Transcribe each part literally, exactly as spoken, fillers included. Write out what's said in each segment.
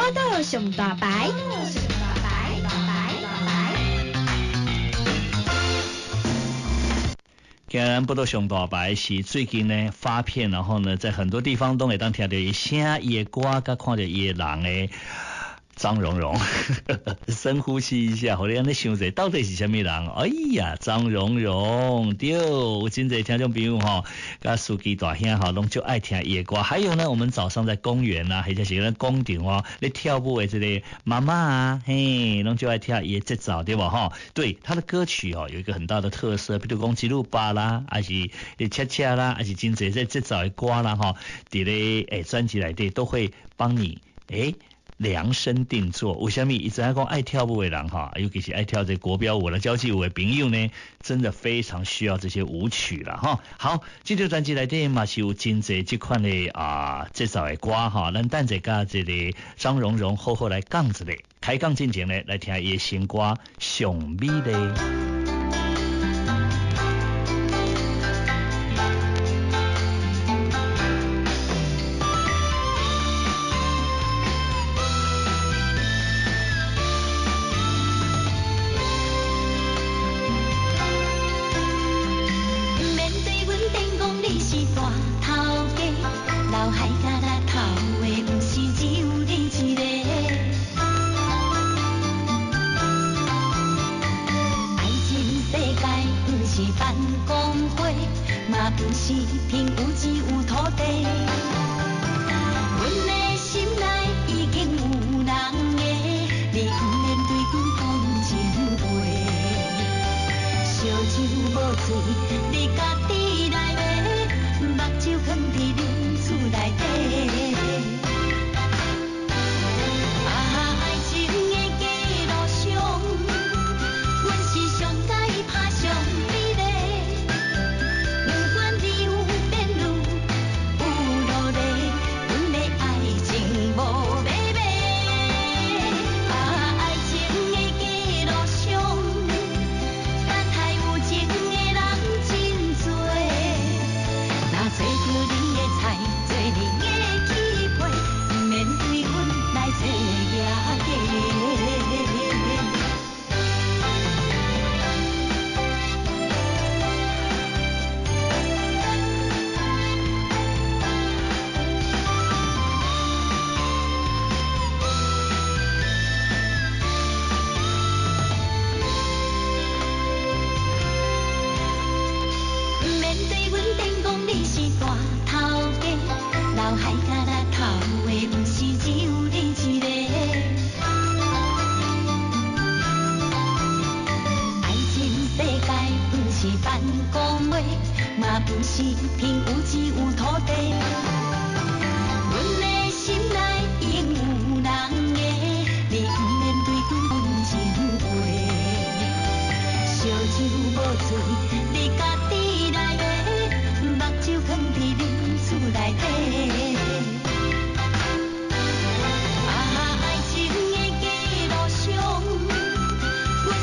道上大牌，上大牌，大牌，大牌。 今日咱报道上大牌是最近呢发片，然后呢在很多地方都会当听到伊声伊的歌，甲看到伊的人诶。张荣荣，深呼吸一下，互你安尼想者，到底是什么人？哎呀，张荣荣，对，有真侪听众朋友吼，甲司机大兄吼，拢就爱听伊的歌。还有呢，我们早上在公园啊，或者是咧公场哦，咧跳舞的这个妈妈啊，嘿，拢就爱听伊的节奏，对吧？哈，对，他的歌曲哦有一个很大的特色，比如讲吉鲁巴啦，还是恰恰啦，还是真侪这节奏的歌啦，哈，伫咧诶专辑内底都会帮你诶。量身定做，为什么？一直在讲爱跳舞的人哈，尤其是爱跳这国标舞的交际舞的朋友呢，真的非常需要这些舞曲了哈。好，这张专辑内底嘛是有真侪这款的啊节奏的歌哈，咱等者甲这个张荣荣好好来讲一下，开讲进前呢来听伊的新歌《上美丽》。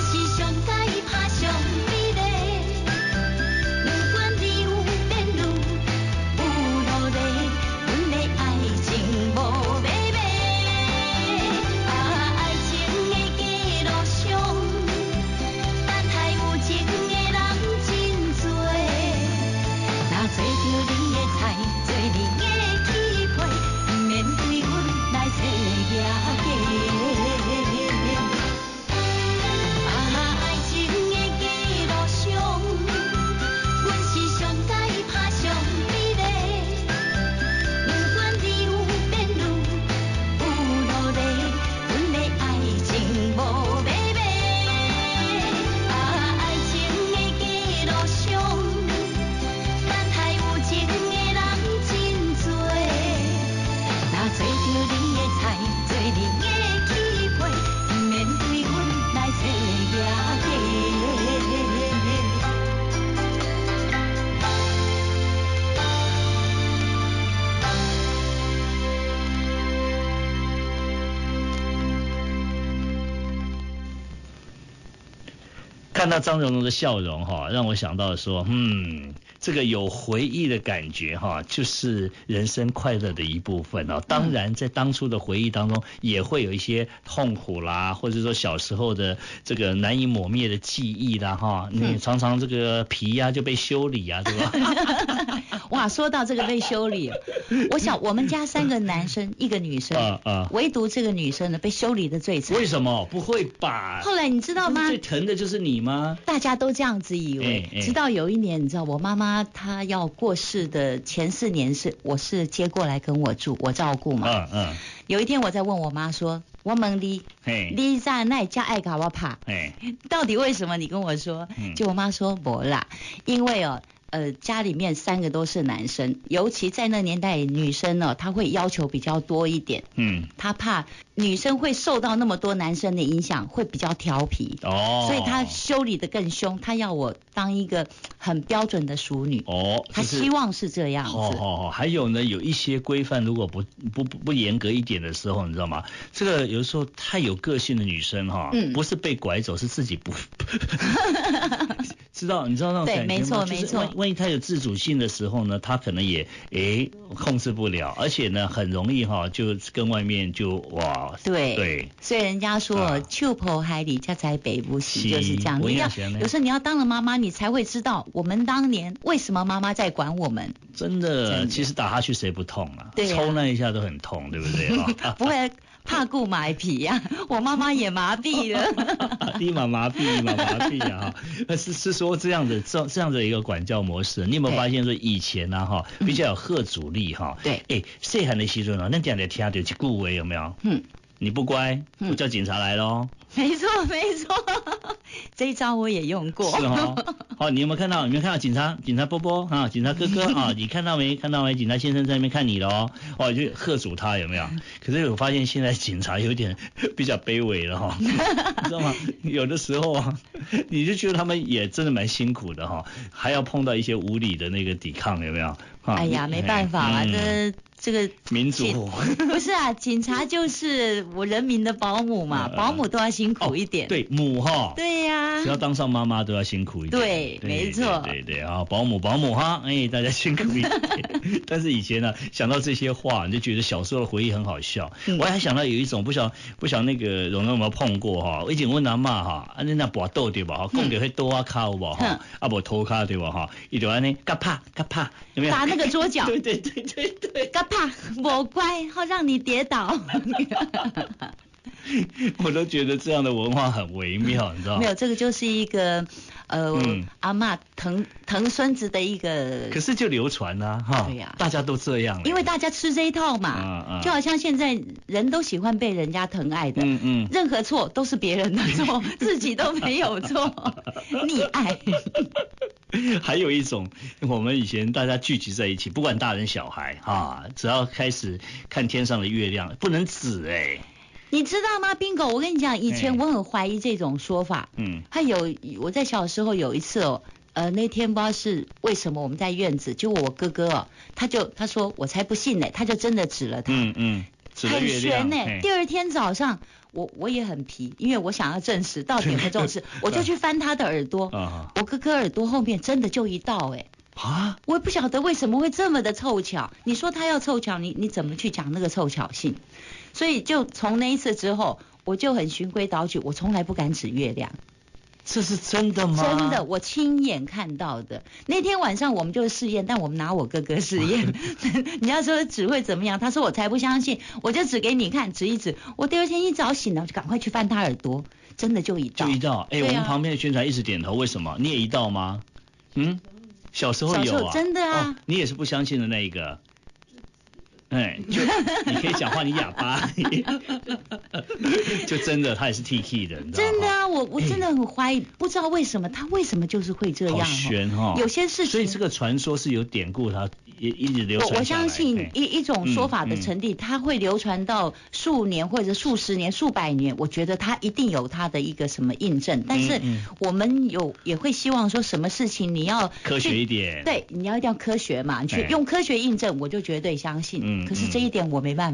不管你有变路。 看到张荣荣的笑容哈，让我想到说，嗯，这个有回忆的感觉哈，就是人生快乐的一部分哦。当然，在当初的回忆当中，也会有一些痛苦啦，或者说小时候的这个难以抹灭的记忆啦哈。你常常这个皮呀、啊、就被修理啊，对吧？ 哇，说到这个被修理，我想我们家三个男生，一个女生， 啊啊， 唯独这个女生呢被修理的最惨。 为什么？不会吧？ 后来你知道吗？ 最疼的就是你吗？ 大家都这样子以为， 哎哎、 直到有一年，你知道我妈妈她要过世的前四年是我是接过来跟我住，我照顾嘛。 嗯嗯。 有一天我在问我妈说，我问你，你在那家爱搞我怕？到底为什么？你跟我说，嗯、就我妈说不啦，因为哦。呃，家里面三个都是男生，尤其在那年代，女生呢、哦，她会要求比较多一点。嗯，她怕女生会受到那么多男生的影响，会比较调皮。哦，所以她修理得更凶，她要我当一个很标准的淑女。哦，她希望是这样子。 哦哦哦，还有呢，有一些规范如果不不不不严格一点的时候，你知道吗？这个有时候太有个性的女生哈、哦，嗯、不是被拐走，是自己不。知道，你知道那种感觉吗？ 对，没错，没错。 万一他有自主性的时候呢，他可能也诶控制不了，而且呢很容易哈就跟外面就哇。 对对。 所以人家说秋婆海里家在北部西，就是这样。你要有时候你要当了妈妈，你才会知道我们当年为什么妈妈在管我们。 真的，真的其实打下去谁不痛啊？对啊，抽那一下都很痛，对不对？ 不会。怕顾买皮呀、啊，我妈妈也麻痹了。 立马麻痹，立马麻痹啊！哈，是是说这样的这这样的一个管教模式，你有没有发现说以前呢、啊、哈比较有吓阻力哈？ 对， 哎，细汉的时阵啊，那讲的听到一句话有没有？嗯。你不乖，我叫警察来咯。 没错没错，这一招我也用过。 是哦，好，你有没有看到？有没有看到警察？警察波波啊，警察哥哥啊，你看到没？看到没？警察先生在那边看你咯。哦，就喝阻他有没有？可是我发现现在警察有点比较卑微了哈，你知道吗？有的时候啊，你就觉得他们也真的蛮辛苦的哈，还要碰到一些无理的那个抵抗，有没有？ 哎呀，没办法啦，这。这个民主不是啊，警察就是我人民的保姆嘛，保姆都要辛苦一点。 哦、对，母哈。 对呀、啊。 只要当上妈妈都要辛苦一点。 对，对没错。 对对对啊，保姆保姆哈，哎，大家辛苦一点。但是以前呢，想到这些话，你就觉得小时候的回忆很好笑。嗯、我还想到有一种，不晓不晓那个蓉蓉有没有碰过哈？我以前问阿嬷哈，啊你那拔豆对吧？哈，讲到迄刀啊卡有无哈？啊无头卡对吧？哈，伊就安尼嘎啪嘎啪，有没有？ 打那个桌角。 对对对对对。 嘎啪，我乖，好让你跌倒。 我都觉得这样的文化很微妙，你知道吗？ 没有，这个就是一个呃、嗯、阿嬷疼疼孙子的一个。 可是就流传啊，哈。对呀、啊。大家都这样。 因为大家吃这一套嘛，嗯嗯、就好像现在人都喜欢被人家疼爱的，嗯嗯，任何错都是别人的错，自己都没有错，溺爱。 还有一种，我们以前大家聚集在一起，不管大人小孩啊，只要开始看天上的月亮，不能指哎、欸。 你知道吗 ，Bingo？ 我跟你讲，以前我很怀疑这种说法。嗯。他有我在小时候有一次哦，呃，那天不知道是为什么我们在院子，就我哥哥哦，他就他说我才不信呢，他就真的指了他。嗯嗯。指了月亮。很悬呢。第二天早上。我我也很皮，因为我想要证实到底有没有这种事，我就去翻他的耳朵，我哥哥耳朵后面真的就一道哎、欸，啊，我也不晓得为什么会这么的凑巧。你说他要凑巧，你你怎么去讲那个凑巧性？所以就从那一次之后，我就很循规蹈矩，我从来不敢指月亮。 这是真的吗？ 真的，我亲眼看到的。那天晚上我们就试验，但我们拿我哥哥试验。你要说指会怎么样？他说我才不相信，我就指给你看，指一指。我第二天一早醒了，我就赶快去翻他耳朵，真的就一道。 就一道。哎、欸，啊、我们旁边的宣传一直点头，为什么？你也一道吗？嗯，小时候有啊。 小时候真的啊、 哦。你也是不相信的那一个。哎，就你可以讲话，你哑巴，就真的他也是 T K 的，你知道吗？ 真的啊，我我真的很怀疑，欸、不知道为什么他为什么就是会这样，好悬哈、哦。 有些事情， 所以这个传说是有典故，它也一直流传下来。 我我相信一一种说法的成立，嗯嗯、它会流传到数年或者数十年、数百年，我觉得它一定有它的一个什么印证。但是我们有也会希望说，什么事情你要科学一点， 对，你要一定要科学嘛，你去用科学印证，我就绝对相信。嗯可是这一点我没办法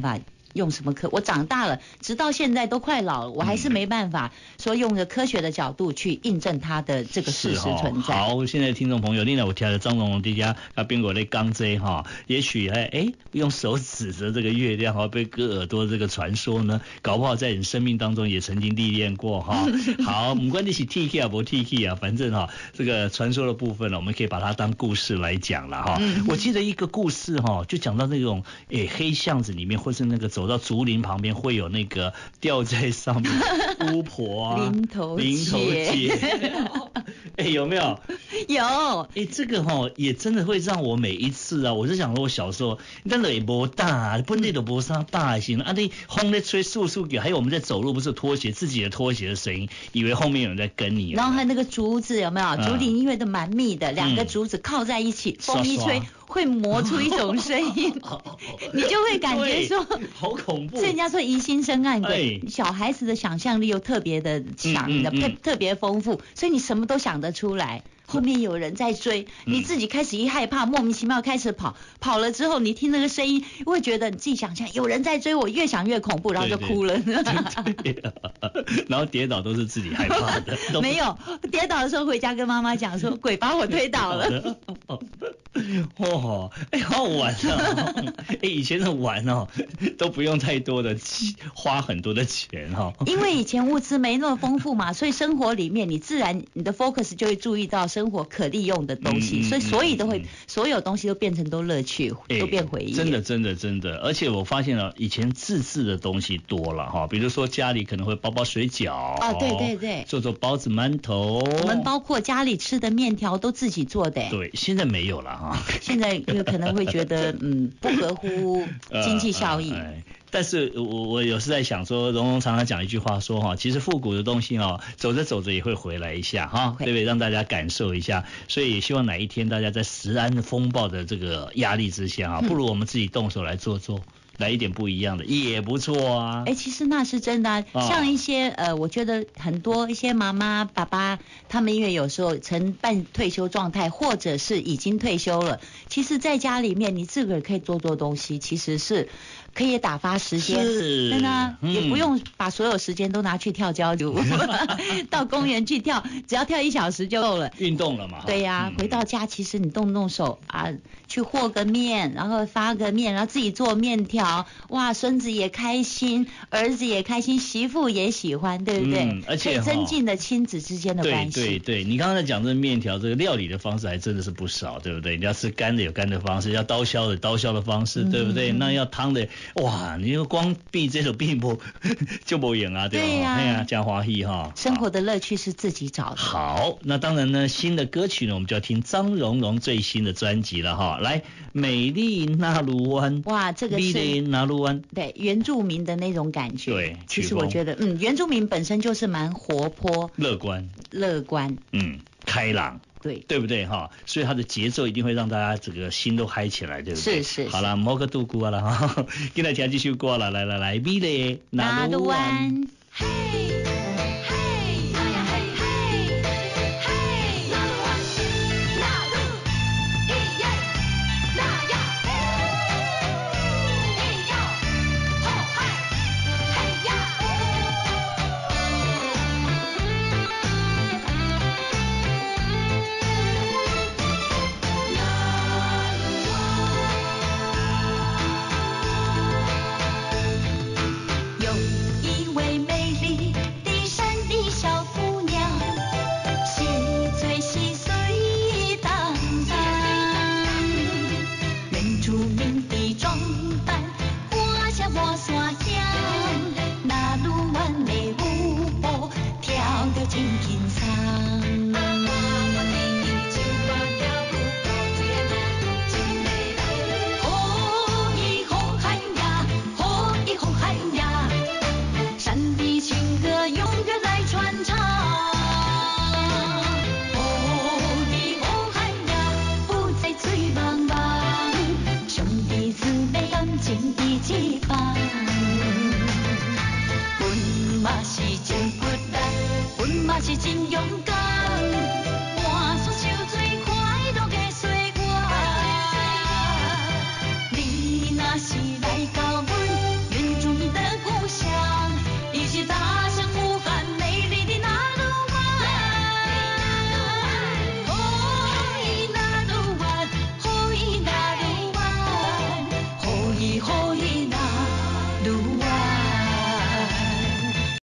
用什么科，我长大了，直到现在都快老了，我还是没办法说用个科学的角度去印证它的这个事实存在。 好，现在听众朋友，另外我听了张荣荣弟家啊，边个在讲这哈，也许哎哎用手指着这个月亮哈，被割耳朵这个传说呢，搞不好在你生命当中也曾经历练过哈。好，不管你是 T K 啊不 T K 啊，反正哈这个传说的部分呢，我们可以把它当故事来讲了哈。嗯、我记得一个故事哈，就讲到那种诶黑巷子里面，或是那个走到竹林旁边会有那个吊在上面巫婆啊， 林头林头姐，哎有没有？ 有。 哎这个哈也真的会让我每一次啊，我是想说我小时候，但是也不大，本地都不啥大型啊，你风在吹簌簌给，还有我们在走路不是拖鞋自己的拖鞋的声音，以为后面有人在跟你。 然后还有那个竹子有没有？竹林因为都蛮密的，两、嗯、个竹子靠在一起，风一吹。会磨出一种声音，你就会感觉说好恐怖。 所以人家说疑心生暗鬼，哎、小孩子的想象力又特别的强的，嗯嗯嗯、特别丰富，所以你什么都想得出来。后面有人在追，你自己开始一害怕，莫名其妙开始跑，跑了之后你听那个声音，会觉得你自己想象有人在追我，越想越恐怖，然后就哭了。对对对然后跌倒都是自己害怕的。 没有，跌倒的时候回家跟妈妈讲说，鬼把我推倒了。 哦，哎，好玩啊！哎，以前的玩哦，都不用太多的花很多的钱哈、哦。 因为以前物资没那么丰富嘛，所以生活里面你自然你的 focus 就会注意到生活可利用的东西，嗯、所以所以都会、嗯、所有东西都变成都乐趣，都变回忆。 真的真的真的，而且我发现了以前自制的东西多了哈，比如说家里可能会包包水饺啊，对对对， 做做包子馒头， 我们包括家里吃的面条都自己做的。 对，现在没有了哈。 现在有可能会觉得嗯不合乎经济效益。呃呃但是我我有时在想说，荣荣常常讲一句话说哈，其实复古的东西哈，走着走着也会回来一下哈，对不对？让大家感受一下。所以也希望哪一天大家在食安风暴的这个压力之下啊，不如我们自己动手来做做。来一点不一样的也不错啊！ 哎、欸，其实那是真的、啊哦，像一些呃，我觉得很多一些妈妈、爸爸，他们因为有时候呈半退休状态，或者是已经退休了，其实在家里面你自个儿可以做做东西，其实是可以打发时间，真的、啊嗯，也不用把所有时间都拿去跳交流，到公园去跳，只要跳一小时就够了， 运动了嘛。 对呀、啊嗯，回到家其实你动动手啊，去和个面，然后发个面，然后自己做面条。哇，孙子也开心，儿子也开心，媳妇也喜欢，对不对？ 嗯，而且可以增进了亲子之间的关系。 对对对，你刚刚在讲这个面条，这个料理的方式还真的是不少，对不对？你要吃干的有干的方式，要刀削的刀削的方式，嗯、对不对？那要汤的，哇，你就光避这首避不就不赢啊，对吧？ 对呀、啊， 哎呀，加华裔哈。 生活的乐趣是自己找的。 好，那当然呢，新的歌曲呢，我们就要听张荣荣最新的专辑了哈。来，美丽纳鲁湾。 哇，这个是。 美丽纳鲁湾。 对，原住民的那种感觉。 对， 其实我觉得，嗯，原住民本身就是蛮活泼、 乐观、 乐观， 嗯，开朗， 对， 对不对哈？所以它的节奏一定会让大家整个心都嗨起来，对不对？ 是是。 好了，莫个度过了哈，今天听这首歌了，来来来，美丽纳鲁湾。